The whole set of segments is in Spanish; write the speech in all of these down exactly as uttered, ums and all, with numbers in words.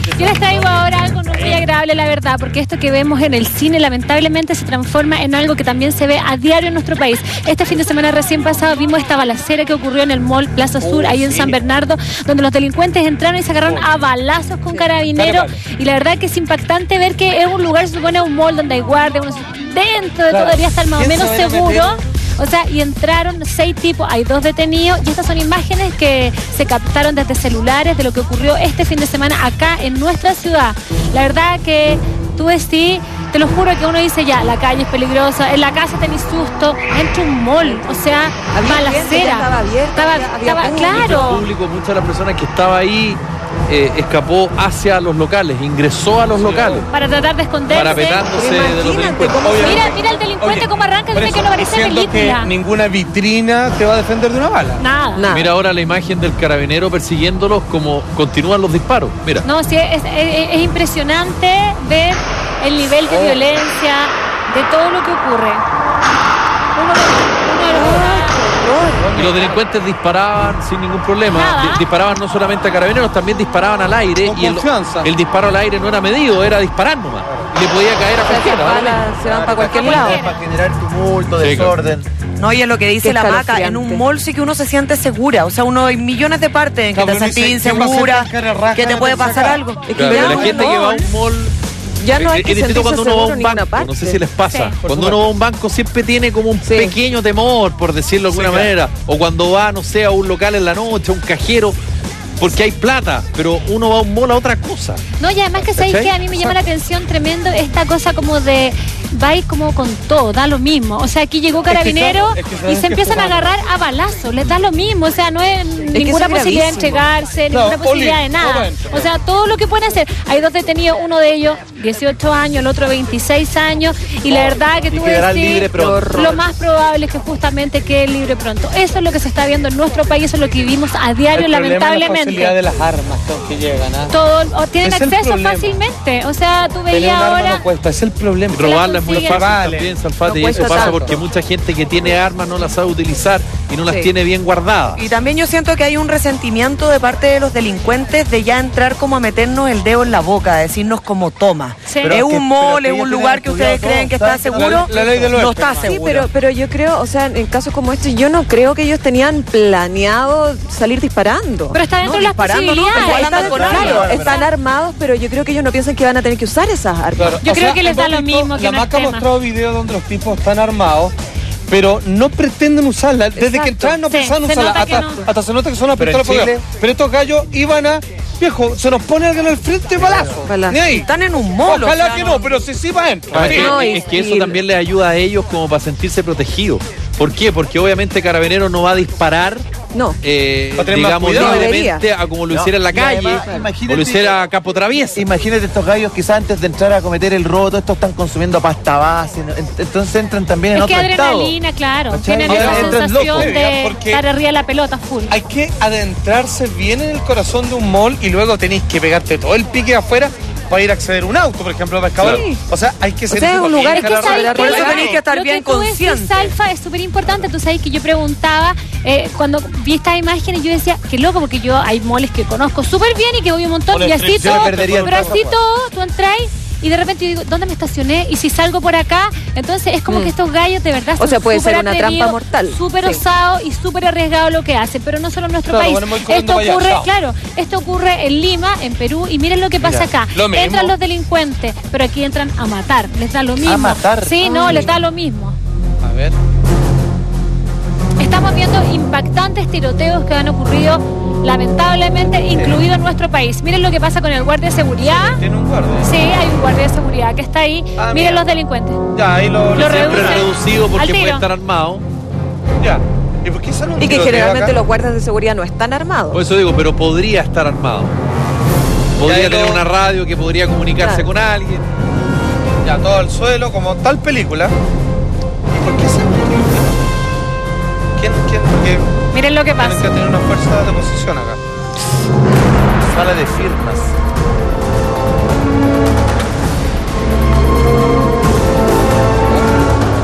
Yo les traigo ahora algo no muy agradable, la verdad, porque esto que vemos en el cine lamentablemente se transforma en algo que también se ve a diario en nuestro país. Este fin de semana recién pasado vimos esta balacera que ocurrió en el mall Plaza Sur, ahí en San Bernardo, donde los delincuentes entraron y se agarraron a balazos con carabineros. Y la verdad que es impactante ver que es un lugar, se supone un mall donde hay guardia, uno, dentro de todo debería estar más o menos seguro. O sea, y entraron seis tipos, hay dos detenidos, y estas son imágenes que se captaron desde celulares de lo que ocurrió este fin de semana acá en nuestra ciudad. La verdad que tú decís, te lo juro que uno dice ya, la calle es peligrosa, en la casa tenés susto, entra un mall, o sea, balacera. Estaba abierta, estaba, había, había estaba público, claro. Público, muchas de las personas que estaba ahí eh, escapó hacia los locales, ingresó a los locales. Para tratar de esconderse. Parapetándose de los delincuentes. Mira, mira el delincuente Oye, cómo arranca, dice eso, que no parece diciendo película. que ninguna vitrina te va a defender de una bala. Nada. Nada. Mira ahora la imagen del carabinero persiguiéndolos como continúan los disparos. Mira. No, sí, es, es, es impresionante ver el nivel de Oh. violencia, de todo lo que ocurre. Uno de, uno de los... Y los delincuentes disparaban sin ningún problema. Nada. Di- disparaban no solamente a carabineros, también disparaban al aire. Con y el, confianza. el disparo al aire no era medido, era disparar nomás. Y le podía caer a O sea, esas cualquiera. ¿vale? balas se van para cualquier lado. Para generar tumulto, Sí, desorden. No, y es lo que dice Qué la Maca, escalofriante. en un mall sí que uno se siente segura. O sea, uno hay millones de partes en que Cabrón, te sentís dice, ¿quién va a insegura, hacer cara raja que te de puede pensar pasar acá? algo. Es que Claro, ya la no, gente no. que va a un mall. Ya no hay Es que distinto sentirse cuando uno va a seguro un en ninguna banco, parte. no sé si les pasa. Sí. Cuando uno va a un banco siempre tiene como un Sí. pequeño temor, por decirlo de alguna Sí, claro. manera. O cuando va, no sé, a un local en la noche, a un cajero, porque hay plata, pero uno va a un mall a otra cosa. No, y además que sabéis ¿Cachai? que a mí me llama la atención tremendo esta cosa como de vais como con todo, da lo mismo. O sea, aquí llegó carabinero es que y sabes se que empiezan a jugando. agarrar a balazos, les da lo mismo. O sea, no es ninguna eso es posibilidad de gravísimo. entregarse, No, ninguna posibilidad Oli, de nada. momento. O sea, todo lo que pueden hacer. Hay dos detenidos, uno de ellos dieciocho años, el otro veintiséis años, y la verdad que Y tú quedarán decís, libre pronto. lo más probable es que justamente quede libre pronto. Eso es lo que se está viendo en nuestro país, eso es lo que vivimos a diario, El problema es la lamentablemente. facilidad de las armas con que llegan. ¿ah? Todo, o tienen Es el acceso problema. fácilmente. O sea, tú Tener veías un arma ahora. no cuesta, es el problema. Robarla es muy consiguen. fácil Vale. también, Salfate, No y eso cuesta pasa tanto. porque mucha gente que tiene armas no las sabe utilizar y no las Sí. tiene bien guardadas. Y también yo siento que hay un resentimiento de parte de los delincuentes de ya entrar como a meternos el dedo en la boca, a decirnos como toma. Sí. Es Pero que- un mall, pero es que un ellos lugar que tienen ustedes estudiado creen que todo, está ¿saben? seguro, La- la ley de los no expertos. está Sí, seguro. pero, pero yo creo, o sea, en casos como este, yo no creo que ellos tenían planeado salir disparando. Pero está dentro No, de las disparando, no, posibilidades. igual Está andan con claro, armas. Claro, están armados, pero yo creo que ellos no piensan que van a tener que usar esas armas. Claro, Yo o creo sea, que les da lo hemos visto- mismo que La no es Maca ha tema. mostrado videos donde los tipos están armados, pero no pretenden usarla. Desde Exacto. que entraron no Sí, pensaban se usarla. nota que Hasta, no. hasta se nota que son una Pero pistola en por Chile- debajo. Pero estos gallos iban a... Viejo, se nos pone alguien al frente, balazo. Balazo. Ni ahí. Están en un mall. Ojalá o sea, que no, pero si sí va adentro. Ah, es, que, No, y- es que eso y- también les ayuda a ellos como para sentirse protegidos. ¿Por qué? Porque obviamente Carabineros no va a disparar, No. eh, Va a tener más digamos, cuidado. libremente a como lo No, hiciera en la y calle además, o imagínate- lo hiciera Capo Traviesa. Imagínate estos gallos quizás antes de entrar a cometer el robo, todos estos están consumiendo pasta base, ¿no? Ent- entonces entran también en Es que otro estado. adrenalina, claro. ¿Cachai? Tienen Ahora esa entran sensación locos, de porque- estar arriba de la pelota full. Hay que adentrarse bien en el corazón de un mall y luego tenéis que pegarte todo el pique afuera para ir a acceder a un auto, por ejemplo, para excavar. Sí. O sea, hay que ser... sea, es un lugar Es que Claro, ¿sabes la qué? por eso Lo tenéis que estar lo bien tú decís, consciente. Salfa, es súper importante. Tú sabes que yo preguntaba, eh, cuando vi estas imágenes, yo decía, qué loco, porque yo hay moles que conozco súper bien y que voy un montón, Por y el así strip, yo todo, me perdería pero el así trabajo. todo, tú entras y de repente yo digo, ¿dónde me estacioné? Y si salgo por acá, entonces es como Mm. que estos gallos de verdad O son sea, puede ser súper una trampa atrevidos, mortal. súper Sí. osados y súper arriesgados lo que hacen, pero no solo en nuestro Claro, país. bueno, voy corriendo Esto para allá, ocurre, chao. claro, esto ocurre en Lima, en Perú, y miren lo que pasa acá. lo mismo. Entran los delincuentes, pero aquí entran a matar, les da lo mismo. matar? Sí, no, Ay. les da lo mismo. A ver. Estamos viendo impactantes tiroteos que han ocurrido, lamentablemente, incluido en nuestro país. Miren lo que pasa con el guardia de seguridad. Tiene un guardia. Sí, hay un guardia de seguridad que está ahí. Ah, Miren mira. los delincuentes. Ya, ahí lo... Lo lo- reduce. Siempre reducido Al porque tiro. puede estar armado. Ya. ¿Y por qué sale un Y que tiroteo generalmente acá? los guardias de seguridad no están armados. Por eso digo, pero podría estar armado. Podría Ya, tener lo- una radio que podría comunicarse Claro. con alguien. Ya, todo al suelo, como tal película. ¿Y por qué sale un tiroteo? ¿Quién, quién? Porque Miren lo que tienen que pasa. tener una fuerza de posición acá. Sala de firmas. Están buscando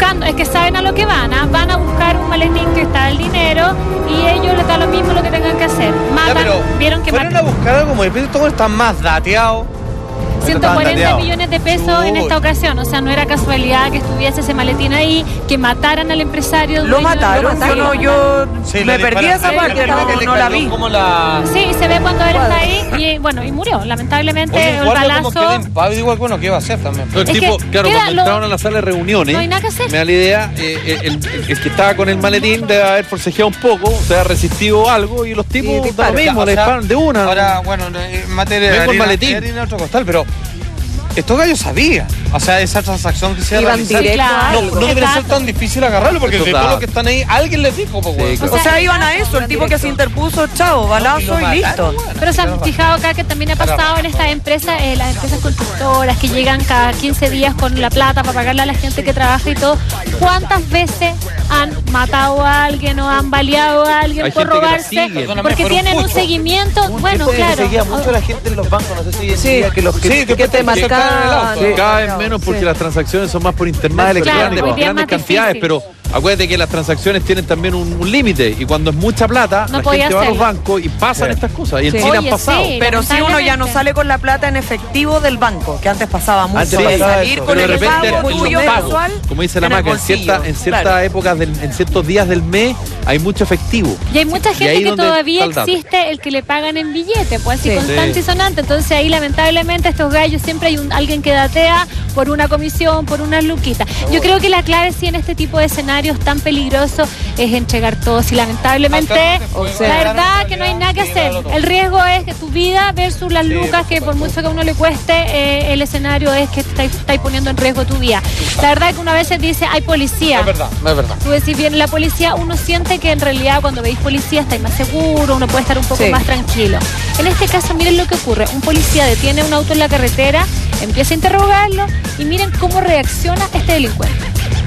buscando, es que saben a lo que van, ¿ah? Van a buscar un maletín que está el dinero y ellos les da lo mismo lo que tengan que hacer. Matan, Ya, pero vieron que fueron matan a buscar algo muy especie, todos están más dateados. ciento cuarenta dateado. millones de pesos en Uy. esta ocasión. O sea, no era casualidad que estuviese ese maletín ahí, que mataran al empresario. Lo dueño- mataron, yo no, yo Sí, me le perdí disparan- esa le- parte, le- no, le- le no la cayó vi. como la... Sí, y se ve cuando él está ahí y bueno, y murió. Lamentablemente Oye, el guarda como queda balazo. impávido, igual, bueno, ¿qué va a hacer también? No, el Es tipo, que claro, queda cuando lo- entraron a la sala de reuniones, No hay nada que hacer. me da la idea, eh, el, el- el que estaba con el maletín debe haber forcejeado un poco, o sea, resistido algo y los tipos da lo disparan. mismo, O le sea, disparan de una. Ahora, bueno, en materia de Vengo el harina, maletín. de harina otro costal, pero estos gallos sabían. O sea, esa transacción que se iba a Iban realizar. directo Claro. a No, algo. no debería ser Exacto. tan difícil agarrarlo, porque de Total. todos los que están ahí, alguien les dijo, pues, weón. claro. O sea, iban a eso, el tipo que se interpuso, chao, balazo y listo. Pero se han fijado acá que también ha pasado en estas empresas, eh, las empresas constructoras que llegan cada quince días con la plata para pagarle a la gente que trabaja y todo. ¿Cuántas veces han matado a alguien o han baleado a alguien Hay por gente que la robarse? sigue. Perdóname, Porque por un tienen un pulso. seguimiento. Un Bueno, tiempo que claro. seguía mucho la gente en los bancos, no sé si hoy en Sí. día que los que, Sí, que, que te que se caen en el auto. marcaban. Cada vez menos porque Sí. las transacciones son más por internet, Más por electrónico. grandes, Hoy día es grandes más cantidades, difícil. pero acuérdate que las transacciones tienen también un, un límite y cuando es mucha plata, No la podía gente va a los hacerlo. bancos y pasan Sí. estas cosas. Y en Sí. Chile han Oye, pasado. sí. Pero si uno ya no lamentablemente. sale con la plata en efectivo del banco, que antes pasaba mucho, Antes de pasaba salir eso. con Pero de el repente pago en tuyo los pagos, mensual como dice la en el maca, en, bolsillo. cierta- en ciertas Claro. épocas, del- en ciertos días del mes, hay mucho efectivo. Y hay mucha Y gente ahí que donde todavía está el dato. existe el que le pagan en billete, pues así Sí. constante Sí. y sonante. Entonces ahí lamentablemente estos gallos siempre hay un, alguien que datea por una comisión, por una luquita. Yo creo que la clave sí en este tipo de escenarios tan peligrosos es entregar todo. Si lamentablemente, O sea, la verdad que no hay nada que hacer. El riesgo es que tu vida versus las lucas, que por mucho que a uno le cueste, eh, el escenario es que estáis, estáis poniendo en riesgo tu vida. La verdad que uno a veces dice, hay policía. Es verdad, es verdad. Tú decís bien, la policía, uno siente que en realidad cuando veis policía estáis más seguro, uno puede estar un poco Sí. más tranquilo. En este caso, miren lo que ocurre. Un policía detiene un auto en la carretera, empieza a interrogarlo y miren cómo reacciona este delincuente.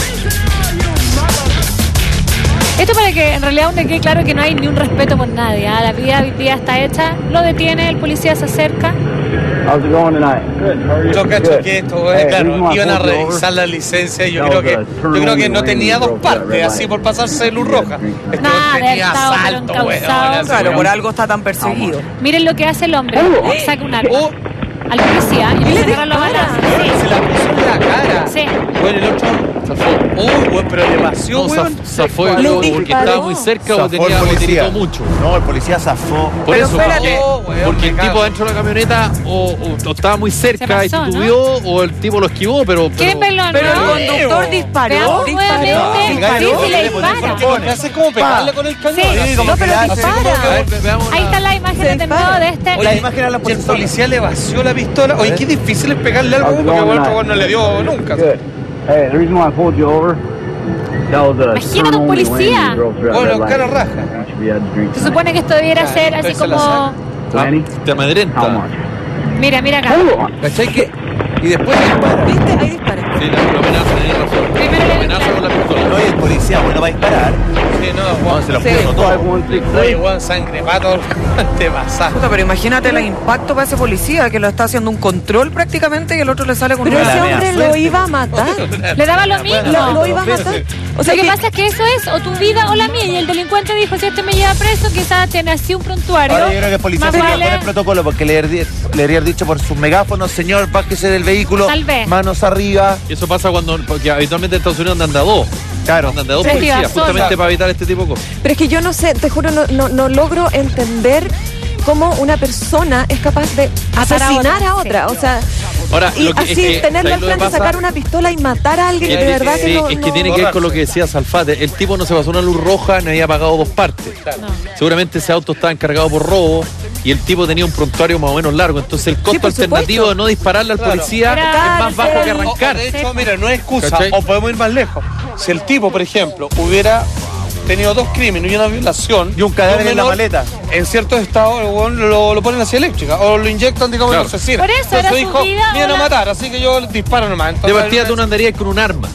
Esto para que en realidad uno quede claro que no hay ni un respeto por nadie. ¿ah? La vida hoy día está hecha, lo detiene, el policía se acerca. How's it going tonight? Good. How are you? Yo cacho Good. que esto, eh, Hey, claro, here's my iban a pulled you revisar over. la licencia y yo That creo was que a yo creo que turn no lane tenía you dos broke that partes, red así light. por pasarse luz roja. Este Nada, weón tenía estaba pero asalto, weón, encausado. así, Claro, weón. por algo está tan perseguido. Miren lo que hace el hombre. Saca un arma Oh, al policía y empieza a agarrar los dispara? balazos. se la puso en la cara. Sí. Bueno, el otro Zafó. Uy, weón, pero le vació, No, weón. zaf- zafó Le yo creo, porque disparó. estaba muy cerca o Zafó tenía el o policía. tiritó mucho. No, el policía zafó. Por Pero eso, espérate. Oh, weón, porque me el cago. tipo dentro de la camioneta o, o- o estaba muy cerca Se y pasó, ¿no? titubeó o el tipo lo esquivó, pero... ¿Quieren pero- verlo? Pero el ¿no? conductor disparó. Veamos disparó. nuevamente. El gallo Sí, sí, le le pone dispara. el Lo que hace es como pegarle con el cañón. Sí. así. como No, pero que la- dispara. A ver, ve- veamos Ahí la- está la imagen Se de nuevo dispara. de este. La imagen era la Y el policía. policía le vació la pistola. Oye, qué difícil es pegarle algo How's it porque going el otro tonight? weón no le dio nunca. Good. Hey, the reason why I pulled you over, that was a Imagínate turn un only policía. lane you drove through that Bueno, red light. cara raja. You should be able to drink Se tonight. supone que esto debiera Ya, ser así entonces la como. Ah, Twenty? te How amedrenta. much? Mira, mira acá. Hold on. ¿Cachai que? Y después dispara. ¿Viste? Ahí dispara. Sí, la, la amenaza, tenía razón. Primero La le amenaza dispara. con la pistola. No, y el policía, bueno, va a disparar. Sí, no, No, weón. se lo Sí. puso todo. Five one six Oye, three. weón, sangre pato. Te pasaste. Puta, pero imagínate el impacto para ese policía que lo está haciendo un control prácticamente y el otro le sale con Pero una ese la hombre mea lo suerte. iba a matar. Le daba lo mismo. Lo, lo iba a matar. O sea Lo que que pasa es que eso es o tu vida o la mía. Y el delincuente dijo: si este me lleva preso, quizás tiene así un prontuario. Ahora yo creo que el policía Más se quedó vale- con el protocolo porque le habría le habría dicho por sus megáfonos, señor, bájese del vehículo, Tal vez. manos arriba. Y eso pasa cuando, porque habitualmente en Estados Unidos andan de a dos. Claro. Andan de a dos Sí, policías, iba sola. justamente para evitar este tipo de cosas. Pero es que yo no sé, te juro, no, no, no logro entender cómo una persona es capaz de Matar a asesinar otra, a otra. sí. O sea, Ahora, y lo que, así es que, tenerlo al ¿sabes lo que frente, pasa? sacar una pistola y matar a alguien, Que- de verdad que sí, no. es que no- tiene que ver con lo que decía Salfate. El tipo no se pasó una luz roja, no había pagado dos partes. No. Seguramente ese auto estaba encargado por robo y el tipo tenía un prontuario más o menos largo. Entonces el costo por alternativo supuesto. de no dispararle al Claro. policía Era es más bajo que cárcel. arrancar. O, de hecho, mira, no es excusa. ¿Cachai? O podemos ir más lejos. Si el tipo, por ejemplo, hubiera tenido dos crímenes y una violación Y un cadáver de en la menor, maleta. En ciertos estados el weón lo, lo ponen así eléctrica o lo inyectan, digamos, Claro. en asesina. Por eso, era su dijo, vida vienen o a la- matar, así que yo disparo nomás. De Entonces, partida tú no andarías con un arma.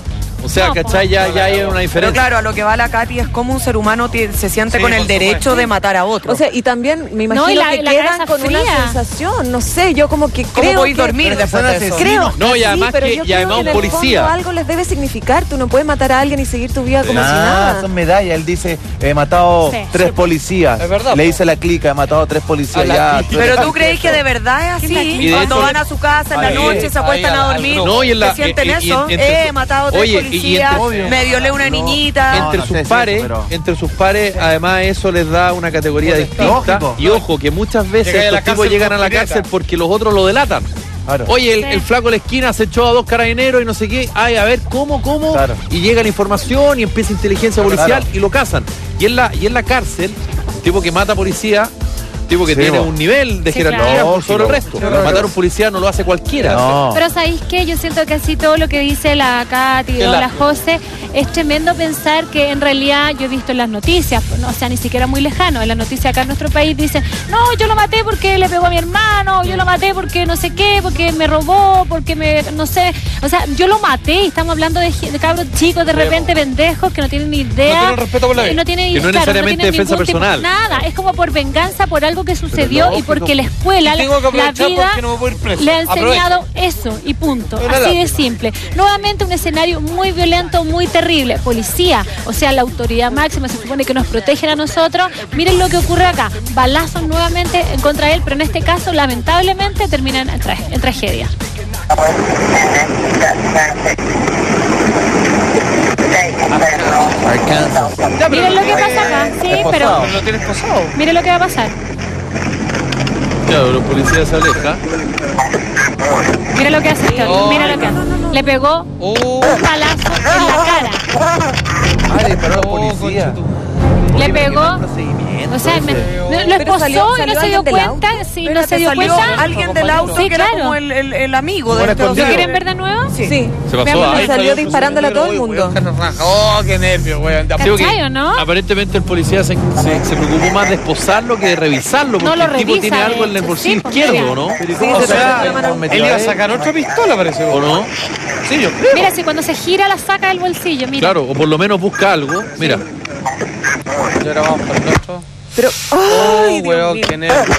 O sea, No, ¿cachai? Ya, ya hay una Pero diferencia. claro, a lo que va la Katy es como un ser humano tie- se siente Sí, con el por derecho supuesto. de matar a otro. O sea, y también me imagino No, y la- que la quedan cabeza con una fría. sensación, no sé, yo como que ¿Cómo creo podéis que- dormir después de eso? Creo. No, y sí, además pero que- yo y creo además que un en el policía. fondo algo les debe significar. Tú no puedes matar a alguien y seguir tu vida como si Ah, nada. son medallas. Él dice, he matado Sí. tres policías. Es verdad, Le po. dice la clica, he matado tres policías. A la Ya, clica. Pero tú crees que de verdad es Y así. de Cuando hecho- van a su casa en la Ahí, noche, se acuestan ahí, a al dormir, grupo. No, y en la- se sienten y- y- eso. y entre Eh, su- he matado a tres Oye, y- y policías, entre- me violé una No. niñita. No, entre no sé sus si pares, eso, pero- entre sus pares, además eso les da una categoría distinta. Lógico. Y ojo, que muchas veces Llega a la estos tipos cárcel llegan por a la pirata. cárcel porque los otros lo delatan. Claro. Oye, el, Sí. el flaco de la esquina se echó a dos carabineros y no sé qué. Ay, a ver, ¿cómo, cómo? Claro. Y llega la información y empieza inteligencia policial Claro. y lo cazan. Y en la, y en la cárcel, tipo que mata policía, tipo que Sí, tiene bo. un nivel de Sí, jerarquía claro. por sobre el resto. Claro. Matar a un policía no lo hace cualquiera. No. Pero ¿sabéis qué? Yo siento que así todo lo que dice la Katy Qué o la lástima. José, es tremendo pensar que en realidad yo he visto en las noticias, no, o sea, ni siquiera muy lejano, en las noticias acá en nuestro país dicen, no, yo lo maté porque le pegó a mi hermano, yo lo maté porque no sé qué, porque me robó, porque me, no sé, o sea, yo lo maté y estamos hablando de, de cabros chicos de repente pendejos que no tienen ni idea. No tienen respeto por la vida. Y no tienen, Que no es claro, necesariamente tienen defensa ningún tipo- personal. nada, es como por venganza por algo que sucedió y lógico. porque la escuela, Y tengo que la aprovechar vida porque no me puedo ir preso. le ha Aprovecho. enseñado eso y punto. Una Así de lástima. simple. Nuevamente un escenario muy violento, muy terrible. Policía, o sea, la autoridad máxima se supone que nos protegen a nosotros. Miren lo que ocurre acá. Balazos nuevamente en contra de él, pero en este caso, lamentablemente, terminan en, tra- en tragedia. Arkansas. Ya, pero Miren lo que tiene- pasa acá. Sí, esposado. pero Pero lo tienes posado. miren lo que va a pasar. Claro, los policías se alejan. Mira lo que hace este hombre. No, Mira lo que hace. Le pegó Oh, un balazo en la cara. Ah, le disparó a la oh, policía. concha tu- Le pegó. Procedimiento O sea, me- ese. lo, lo Pero esposó salió- y no salió se dio alguien del cuenta. auto. Sí, no Espérate, se dio salió cuenta. alguien del auto Sí, que era claro. como el, el, el amigo de Buen este escondido. ¿Lo hombre. quieren ver de nuevo? Sí. Sí. Se pasó. Veámoslo. Ay, Salió Ay, disparándole a todo el Uy, mundo. weón, carne raja. Oh, qué nervio, weón. De a Sí, porque ¿Cachai o no? Aparentemente el policía se, se, se preocupó más de esposarlo que de revisarlo, porque No lo el tipo revisa, tiene de algo en el hecho, bolsillo sí, pues, izquierdo, mira. ¿no? Pero ¿y Sí, cómo se se trató sabe? de mano- Nos metió Él iba a él. sacar otra pistola, parece. ¿O no? Sí, yo creo. Mira, si cuando se gira la saca del bolsillo, mira. Claro, o por lo menos busca algo. Mira, Y ahora vamos por el otro. Pero, Oh, ay, Dios weón, mío. qué nervio.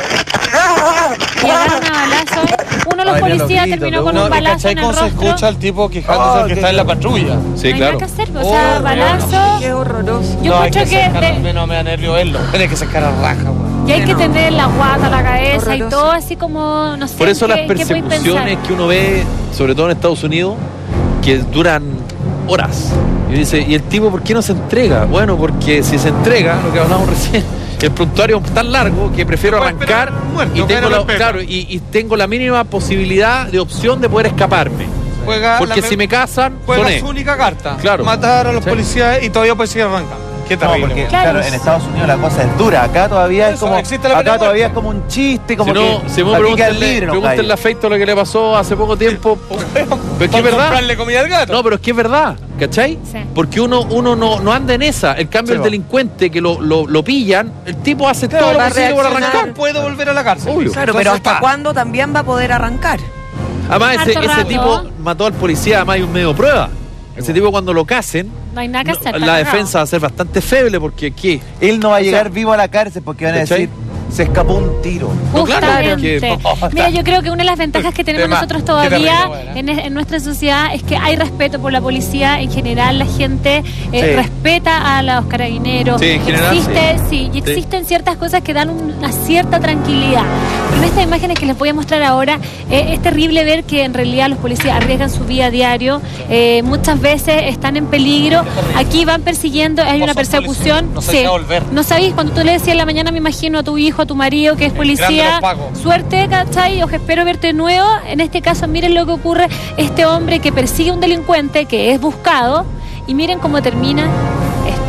Y agarran a balazo. Uno de los Ay, mira los policías gritos, terminó lo- con No, un y balazo cachai en el cómo se rostro. escucha al tipo quejándose Oh, del que qué está en la bien. patrulla. sí, no hay claro. nada que hacer, o Oh, sea, balazo. Qué horroroso. Yo no, hay encuentro que que, sacar, de- no me da nervio verlo. Tiene que sacar a raja, weón. y hay que tener la guata, la cabeza y Horroroso. todo así como, no sé. Por eso ¿qué- las qué podéis persecuciones pensar? que uno ve, sobre todo en Estados Unidos, que duran horas. Y dice, ¿y el tipo por qué no se entrega? Bueno, porque si se entrega, lo que hablábamos recién, el prontuario es tan largo que prefiero No puede arrancar esperar muerto, y, tengo pero la, respeta. claro, y, y tengo la mínima posibilidad de opción de poder escaparme. Juega Porque la si me casan, juega soné. su única carta. Claro. Matar a los Sí. policías y todavía puede seguir arrancando. Qué No, terrible. porque weón. Claro. claro, en Estados Unidos la cosa es dura. Acá todavía es Eso, como existe la acá pena de todavía es muerte. como un chiste, como Si no, que si me aquí queda pregúntenle, libre, no pregúntenle cae. a Feito lo que le pasó hace poco tiempo. Pero es que es Por verdad. comprarle comida al gato. No, pero es que es verdad, ¿cachai? Sí. Porque uno, uno no, no anda en esa. En cambio, Sí, el va. delincuente que lo, lo, lo pillan, el tipo hace Claro, todo lo va a posible para reaccionar. arrancar. puede volver a la cárcel. Obvio. Claro, Entonces, pero ¿hasta pa. cuándo también va a poder arrancar? Además, ese, Harto ese rato. tipo mató al policía, además hay un medio prueba. Ese tipo cuando lo casen, No hay nada que no- hacer. está la cagado. defensa va a ser bastante feble porque ¿qué? Él no va a sea, llegar vivo a la cárcel porque van a ¿cachai? decir, se escapó un tiro. No, claro, Justamente. porque- Mira, yo creo que una de las ventajas que tenemos Tema. nosotros Qué todavía terrible, bueno. en, en nuestra sociedad es que hay respeto por la policía. En general, la gente eh, Sí. respeta a los carabineros. Sí, en general, Existe, sí. sí, y Sí. existen ciertas cosas que dan una cierta tranquilidad. Pero en estas imágenes que les voy a mostrar ahora, eh, es terrible ver que en realidad los policías arriesgan su vida a diario. Eh, muchas veces están en peligro. Aquí van persiguiendo, hay Vos una sos persecución. policía, no Sí. sabés a volver. No sabéis, cuando tú le decías en la mañana, me imagino a tu hijo, a tu marido, que es grande policía, los pagos. suerte, ¿cachai? Ojo, espero verte de nuevo. En este caso, miren lo que ocurre. Este hombre que persigue a un delincuente, que es buscado, y miren cómo termina esto.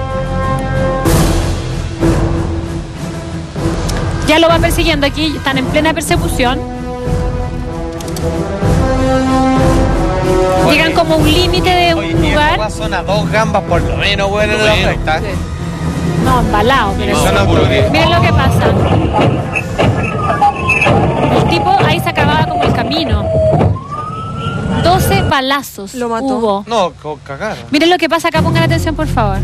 Ya lo va persiguiendo aquí, están en plena persecución. Llegan como a un límite de un Oye, y lugar. esta son a dos gambas por lo menos, weón, en la Bueno. recta. No, embalado, pero No, sí. seguro que- Miren lo que pasa. El tipo ahí se acababa como el camino. doce balazos Lo mató. hubo. No, co- cagaron. Miren lo que pasa acá, pongan atención por favor.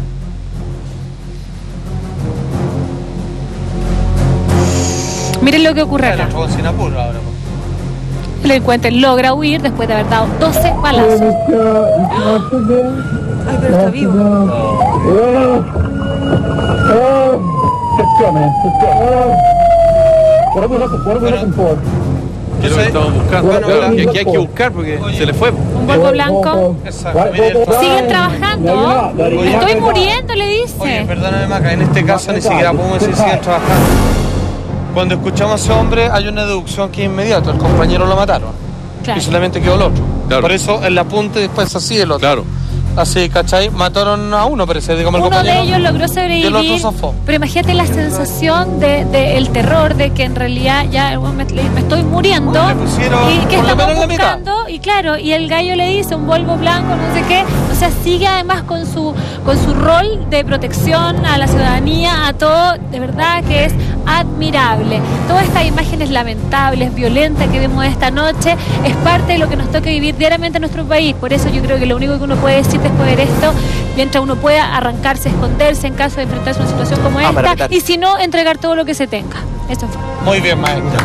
Miren lo que ocurre Claro, acá. fue sin apuro ahora. po. El delincuente logra huir después de haber dado doce balazos. Ay, pero está vivo. ¿Qué es lo que estamos buscando? Bueno, Claro, hola. que, que hay que buscar porque Oye. se le fue. Un Volvo blanco. Exacto. Mire, el- Siguen trabajando. Me estoy muriendo, le Oye, dice. perdóname, Maca, en este caso ni siquiera podemos decir siguen trabajando. Cuando escuchamos a ese hombre hay una deducción que es inmediata, el compañero lo mataron. Claro. Y solamente quedó el otro. Claro. Por eso el apunte después así el otro. Claro. Así, ¿cachai? Mataron a uno, parece, como el Uno de compañero. ellos logró y el sobrevivir, otro zafó. pero imagínate la sensación de, de el terror de que en realidad ya me, me estoy muriendo Le pusieron y que por lo estamos menos la mitad. buscando y claro, y el gallo le dice un Volvo blanco, no sé qué, o sea, sigue además con su con su rol de protección a la ciudadanía, a todo, de verdad que es admirable. Todas estas imágenes lamentables, violentas que vemos esta noche es parte de lo que nos toca vivir diariamente en nuestro país. Por eso yo creo que lo único que uno puede decir después de ver esto, mientras uno pueda arrancarse, esconderse en caso de enfrentarse a una situación como Ah, para esta, quitar. y si no, entregar todo lo que se tenga. Eso fue. Muy bien, maestro.